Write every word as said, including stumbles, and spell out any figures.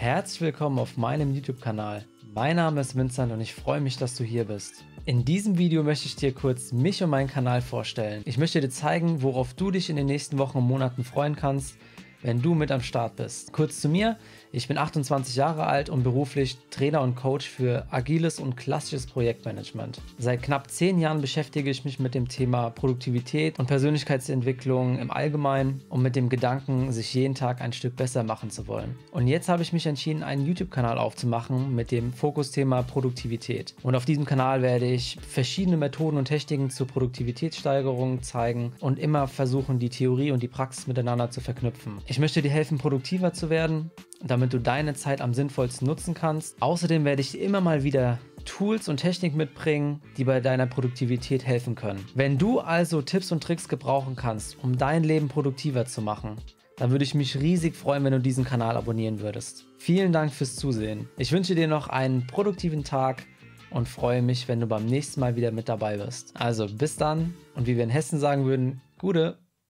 Herzlich willkommen auf meinem YouTube-Kanal. Mein Name ist Vincent und ich freue mich, dass du hier bist. In diesem Video möchte ich dir kurz mich und meinen Kanal vorstellen. Ich möchte dir zeigen, worauf du dich in den nächsten Wochen und Monaten freuen kannst, wenn du mit am Start bist. Kurz zu mir: Ich bin achtundzwanzig Jahre alt und beruflich Trainer und Coach für agiles und klassisches Projektmanagement. Seit knapp zehn Jahren beschäftige ich mich mit dem Thema Produktivität und Persönlichkeitsentwicklung im Allgemeinen und mit dem Gedanken, sich jeden Tag ein Stück besser machen zu wollen. Und jetzt habe ich mich entschieden, einen YouTube-Kanal aufzumachen mit dem Fokusthema Produktivität. Und auf diesem Kanal werde ich verschiedene Methoden und Techniken zur Produktivitätssteigerung zeigen und immer versuchen, die Theorie und die Praxis miteinander zu verknüpfen. Ich möchte dir helfen, produktiver zu werden, damit du deine Zeit am sinnvollsten nutzen kannst. Außerdem werde ich dir immer mal wieder Tools und Technik mitbringen, die bei deiner Produktivität helfen können. Wenn du also Tipps und Tricks gebrauchen kannst, um dein Leben produktiver zu machen, dann würde ich mich riesig freuen, wenn du diesen Kanal abonnieren würdest. Vielen Dank fürs Zusehen. Ich wünsche dir noch einen produktiven Tag und freue mich, wenn du beim nächsten Mal wieder mit dabei bist. Also bis dann und wie wir in Hessen sagen würden, Gude!